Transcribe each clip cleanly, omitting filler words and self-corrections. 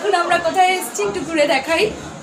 এখন আমরা কোথায় এসেছি একটু ঘুরে দেখাই।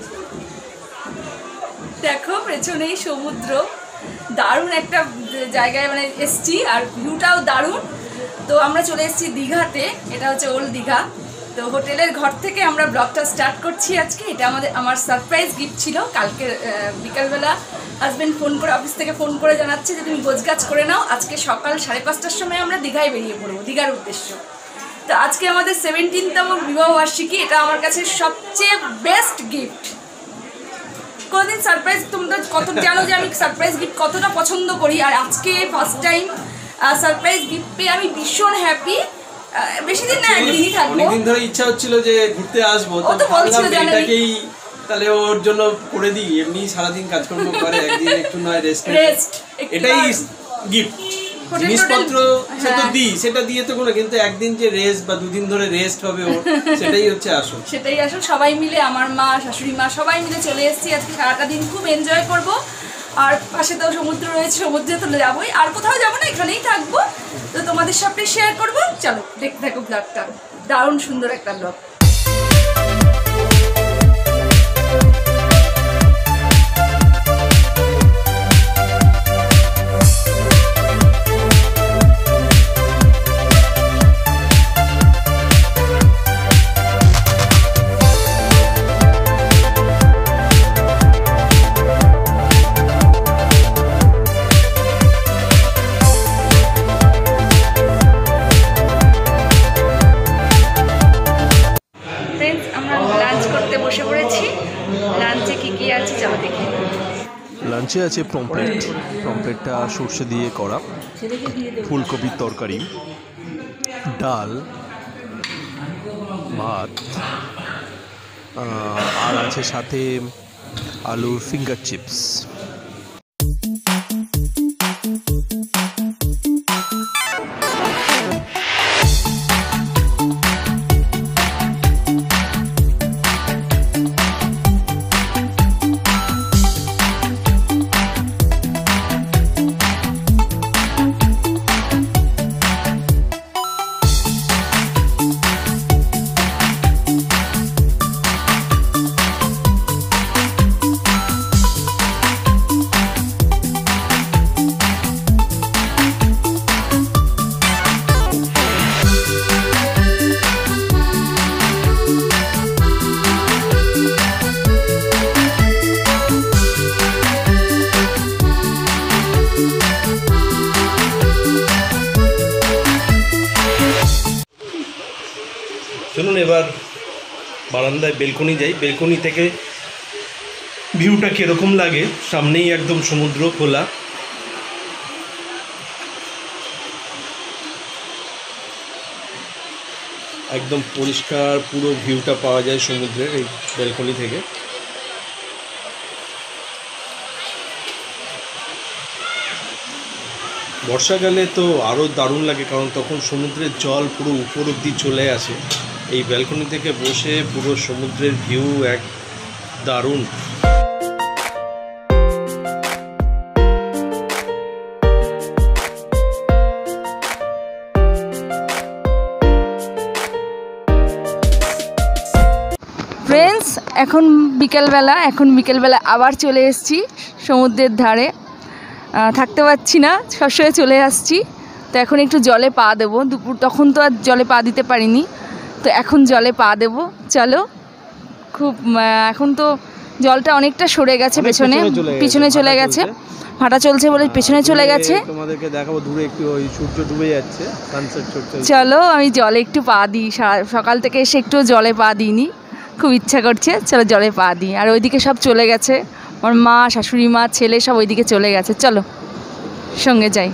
দেখো পেছনেই সমুদ্র, দারুণ একটা জায়গায় মানে এসেছি আর ভিউটাও দারুণ। তো আমরা চলে এসেছি দীঘাতে, এটা হচ্ছে ওল্ড দীঘা। তো হোটেলের ঘর থেকে আমরা ব্লগটা স্টার্ট করছি আজকে। এটা আমার সারপ্রাইজ গিফট ছিল। কালকে বিকালবেলা হাজব্যান্ড ফোন করে, অফিস থেকে ফোন করে জানাচ্ছে যে তুমি গোছগাছ করে নাও, আজকে সকাল 5:30টার সময় আমরা দীঘায় বেরিয়ে পড়বো, দীঘার উদ্দেশ্য। তো আজকে আমাদের 17তম বিবাহবার্ষিকী, এটা আমার কাছে সবচেয়ে বেস্ট গিফট। কোনোদিন সারপ্রাইজ, তোমরা কত জানো যে আমি সারপ্রাইজ গিফট কতটা পছন্দ করি, আর আজকে ফার্স্ট টাইম সারপ্রাইজ গিফট পেয়ে আমি ভীষণ হ্যাপি। বেশি দিন না, একদিনই থাকবো। অনেকদিন ধরে ইচ্ছা হচ্ছিল যে ঘুরতে আসবো, তো ভাবলাম এটাকেই তাহলে ওর জন্য করে দিই। এমনি সারাদিন কাজকর্ম করে, একদিন একটু নয় রেস্ট, এটাই গিফট। জিনিসপত্র সেটা দিই, সেটা দিয়ে তো কোনো, কিন্তু একদিন যে রেস্ট বা দুদিন ধরে রেস্ট হবে ওর, সেটাই হচ্ছে আসল। সেটাই আসল। সবাই মিলে, আমার মা, শাশুড়ি মা, সবাই মিলে চলে এসেছি আজকে। সারাটা দিন খুব এনজয় করব। আর পাশে তো সমুদ্র রয়েছে, সমুদ্রে তো যাবোই, আর কোথাও যাবো না, এখানেই থাকবো। তো তোমাদের সাথে শেয়ার করবো। চলো দেখতে থাকো ব্লগটা, দারুণ সুন্দর একটা ব্লগ। লাঞ্চে আছে পমপ্লেটটা সর্ষে দিয়ে করা, ফুলকপির তরকারি, ডাল, ভাত, আর আছে সাথে আলুর ফিঙ্গার চিপস। চলুন এবার বারান্দায় বেলকনি যাই। বেলকনি থেকে ভিউটা কীরকম লাগে, সামনেই একদম সমুদ্র খোলা। একদম পরিষ্কার পুরো ভিউটা পাওয়া যায় সমুদ্রের এই বেলকনি থেকে। বর্ষাকালে তো আরও দারুণ লাগে, কারণ তখন সমুদ্রের জল পুরো উপর অব্দি চলে আসে। এই ব্যালকনি থেকে বসে পুরো সমুদ্রের ভিউ এক দারুণ। ফ্রেন্ডস, এখন বিকেলবেলা আবার চলে এসেছি সমুদ্রের ধারে। থাকতে পারছি না, সবসময় চলে আসছি। তো এখন একটু জলে পা দেবো। দুপুর তখন তো আর জলে পা দিতে পারিনি, তো এখন জলে পা দেবো। চলো, খুব এখন তো জলটা অনেকটা সরে গেছে, পিছনে চলে গেছে, ভাটা চলছে বলে পেছনে চলে গেছে। তোমাদেরকে দেখাবো দূরে একটু ওই সূর্য ডুবে যাচ্ছে, সানসেট চলছে। চলো আমি জলে একটু পা দিই, সকাল থেকে এসে একটু জলে পা দিইনি, খুব ইচ্ছা করছে। চলো জলে পা দিই। আর ওইদিকে সব চলে গেছে, আমার মা, শাশুড়ি মা, ছেলে সব ওইদিকে চলে গেছে। চলো সঙ্গে যাই।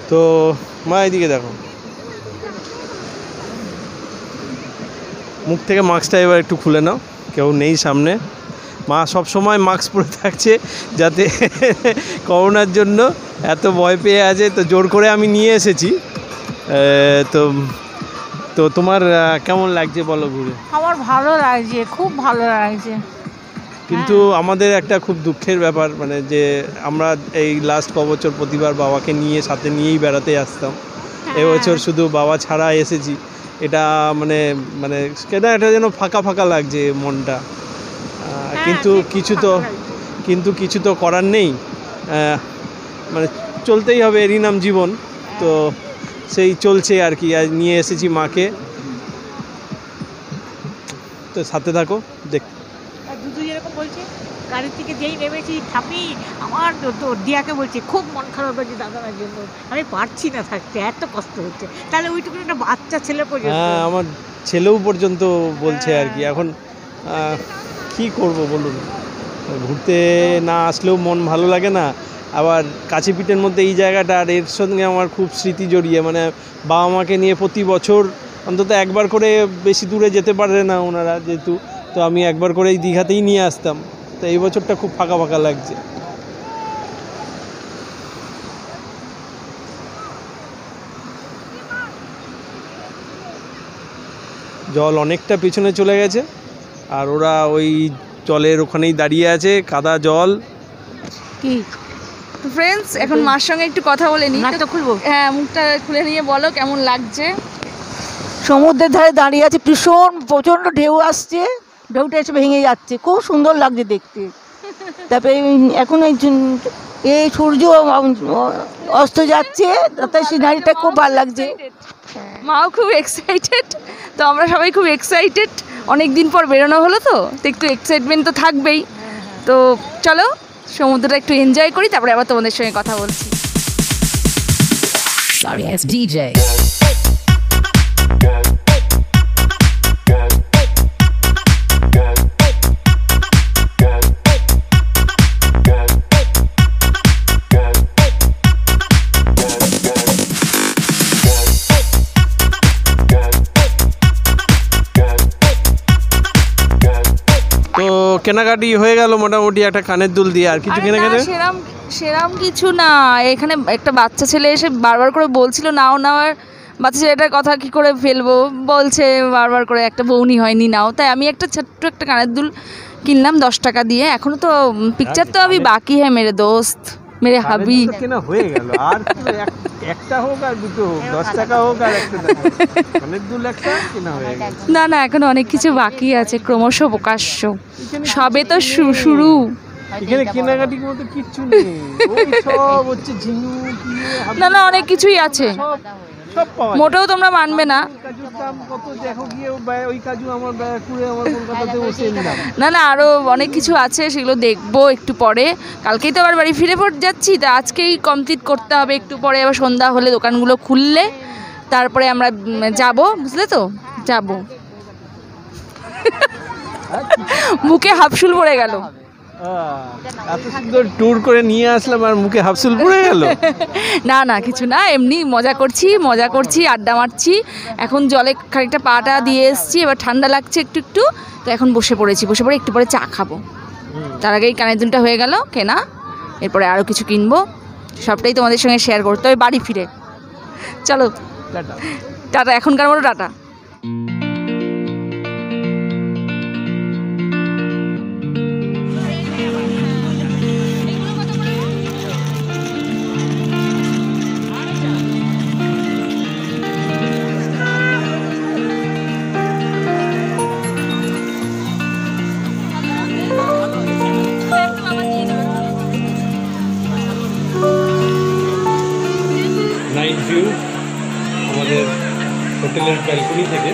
তো মা এদিকে দেখো, মুখ থেকে মাস্কটা এবার একটু খুলে নাও, কেউ নেই সামনে। মা সব সময় মাস্ক পরে থাকছে যাতে করোনার জন্য এত ভয় পেয়ে আছে, তো জোর করে আমি নিয়ে এসেছি। তো তো তোমার কেমন লাগছে বলো ঘুরে? আমার ভালো লাগছে, খুব ভালো লাগছে। কিন্তু আমাদের একটা খুব দুঃখের ব্যাপার, মানে যে আমরা এই লাস্ট ক বছর প্রতিবার বাবাকে নিয়ে সাথে নিয়েই বেড়াতে আসতাম, এবছর শুধু বাবা ছাড়া এসেছি। এটা মানে মানে কেন এটা যেন ফাঁকা ফাঁকা লাগছে মনটা। কিন্তু কিছু তো করার নেই, মানে চলতেই হবে, এরই নাম জীবন। তো সেই চলছে আর কি। আজ নিয়ে এসেছি মাকে, তো সাথে থাকো দেখ। দুধু যেরকম বলছে, গাড়ি থেকে যেই নেমেছি ঠাপি আমার তো দিয়াকে বলছে খুব মন খারাপ হয়েছে দাদার জন্য, আমি পারছি না থাকতে, এত কষ্ট হচ্ছে। তাহলে ওইটুকু একটা বাচ্চা ছেলে পর্যন্ত, হ্যাঁ আমার ছেলেও পর্যন্ত বলছে আর কি। এখন কি করব বলুন, ঘুরতে না আসলেও মন ভালো লাগে না। আবার কাছে পিঠের মধ্যে এই জায়গাটা, আর এর সঙ্গে আমার খুব স্মৃতি জড়িয়ে, মানে বাবা মাকে নিয়ে প্রতি বছর অন্তত একবার করে, বেশি দূরে যেতে পারে না ওনারা যেহেতু, তো আমি একবার করে এই দীঘাতেই নিয়ে আসতাম। তো এই বছরটা খুব ফাঁকা ফাঁকা লাগছে। জল অনেকটা পেছনে চলে গেছে, আর ওরা ওই জলের ওখানেই দাঁড়িয়ে আছে, কাদা জল। কি ফ্রেন্ডস, এখন মার সঙ্গে একটু কথা বলে নিই। নাকটা খুলবো? হ্যাঁ, মুখটা খুলে নিয়ে বলো কেমন লাগছে। সমুদ্রের ধারে দাঁড়িয়ে আছে, ভীষণ প্রচণ্ড ঢেউ আসছে, ঢেউটা এসে ভেঙে যাচ্ছে, খুব সুন্দর লাগছে দেখতে। তারপরে এখন এই সূর্য অস্ত যাচ্ছে, তাতে সিনারিটা খুব ভালো লাগছে। মাও খুব এক্সাইটেড, তো আমরা সবাই খুব এক্সাইটেড। অনেক দিন পর বেরোনো হলো, তো একটু এক্সাইটমেন্ট তো থাকবেই। তো চলো সমুদ্রটা একটু এনজয় করি, তারপরে আবার তোমাদের সঙ্গে কথা বলছি। Sorry, it's DJ. তো কেনাকাটি হয়ে গেল মোটামুটি, একটা কানের দুল দিয়ে। আর কিছু কেনাকাটি? সেরাম কিছু না। এখানে একটা বাচ্চা ছেলে এসে বারবার করে বলছিল নাও নাও, আর বাচ্চা ছেলেটার কথা কি করে ফেলবো, বলছে বারবার করে একটা বউনি হয়নি নাও। তাই আমি একটা ছোট্ট একটা কানের দুল কিনলাম 10 টাকা দিয়ে। এখনো তো পিকচার তো আমি বাকি হ্যাঁ মেরে দোস্ত, মেরে হাবি। কেনা হয়ে গেল, আর একটা হোক আর দুটো হোক, 10 টাকা হোক আর 1 টাকা, কানের দুল একটা কেনা হয়ে গেল। না না, এখনো অনেক কিছু বাকি আছে, ক্রমশ প্রকাশ্য, সবে তো শুরু। এখানে কেনাকাটির মতো কিচ্ছু নেই, ওই সব হচ্ছে ঝিনুক। না না, অনেক কিছুই আছে, সব পাওয়া যায়। মোটেও তোমরা মানবে না। কাজুর দাম কত দেখো গিয়ে, ওই কাজু আমার কুড়ে আমার কলকাতাতে বসে নিলাম। না না, আরও অনেক কিছু আছে, সেগুলো দেখবো একটু পরে। কালকেই তো আবার বাড়ি ফিরে যাচ্ছি, তা আজকেই কমপ্লিট করতে হবে। একটু পরে আবার সন্ধ্যা হলে দোকানগুলো খুললে তারপরে আমরা যাব, বুঝলে তো, যাব। মুখে হাফসুল পড়ে গেল। এত সুন্দর ট্যুর করে নিয়ে আসলাম আর মুখে হাফসুল পড়ে গেল। না না, কিছু না, এমনি মজা করছি, আড্ডা মারছি। এখন জলে খানিকটা পাটা দিয়ে এসছি, এবার ঠান্ডা লাগছে একটু একটু, তো এখন বসে পড়ে একটু পরে চা খাবো। তার আগেই কানের দুলটা হয়ে গেল কেনা, এরপরে আরও কিছু কিনবো, সবটাই তোমাদের সঙ্গে শেয়ার করতে হবে বাড়ি ফিরে। চলো টাটা, এখনকার মতো টাটা। নাইট ভিউ আমাদের হোটেলের ব্যালকনি থেকে।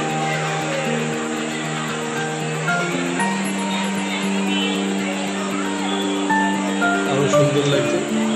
আরো সুন্দর লাগছে।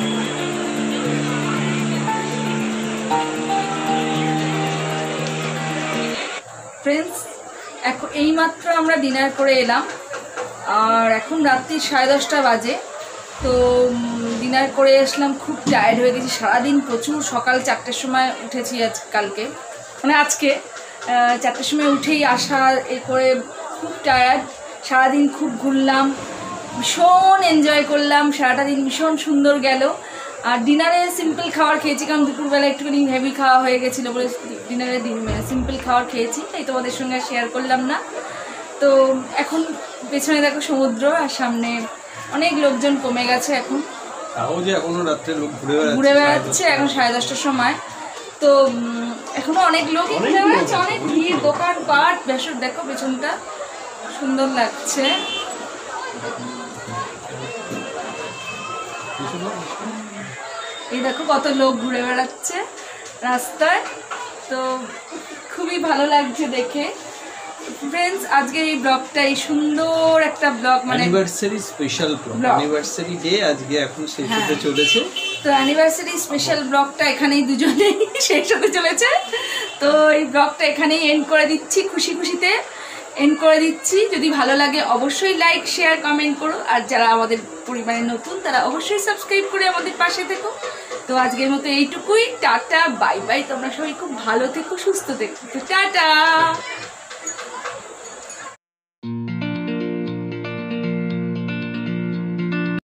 ফ্রেন্ডস, এখন এইমাত্র আমরা ডিনার করে এলাম, আর এখন রাত্রি 10:30 বাজে। তো ডিনার করে আসলাম, খুব টায়ার্ড হয়ে গেছি সারাদিন, প্রচুর সকাল 4টের সময় উঠেছি কালকে, মানে আজকে 4টের সময় উঠেই আসা এ করে খুব টায়ার্ড। সারাদিন খুব ঘুরলাম, ভীষণ এনজয় করলাম, সারাটা দিন ভীষণ সুন্দর গেল। আর ডিনারে সিম্পল খাবার খেয়েছি, কারণ দুপুরবেলা একটুখানি হেভি খাওয়া হয়ে গেছিলো বলে ডিনারে সিম্পল খাবার খেয়েছি, তাই তোমাদের সঙ্গে শেয়ার করলাম না। তো এখন পেছনে দেখো সমুদ্র, আর সামনে অনেক লোকজন কমে গেছে এখন, তাও যে এখনো রাত্রে লোক ঘুরে বেড়াচ্ছে, এখন 10:30টার সময়। তো এখনো অনেক লোক ঘুরে বেড়াচ্ছে, অনেক ভিড়, দোকানপাট, বেসর দেখো পেছনটা সুন্দর লাগছে। এই দেখো কত লোক ঘুরে বেড়াচ্ছে রাস্তায়, তো খুবই ভালো লাগছে দেখে। ফ্রেন্ডস, আজকে এই ব্লগটা, এই সুন্দর একটা ব্লগ, মানে anniversary special blog, anniversary day আজকে এখন শেষ হতে চলেছে। তো অ্যানিভার্সারি স্পেশাল ব্লগটা এখানেই দুজনেই শেষ হতে চলেছে। তো এই ব্লগটা এখানেই এন্ড করে দিচ্ছি, খুশি খুশিতে এন্ড করে দিচ্ছি। যদি ভালো লাগে অবশ্যই লাইক, শেয়ার, কমেন্ট করো, আর যারা আমাদের পরিবারে নতুন তারা অবশ্যই সাবস্ক্রাইব করে আমাদের পাশে থেকো। তো আজকের মতো এইটুকুই, টাটা, বাই বাই। তোমরা সবাই খুব ভালো থেকো, সুস্থ থেকো, তো টাটা।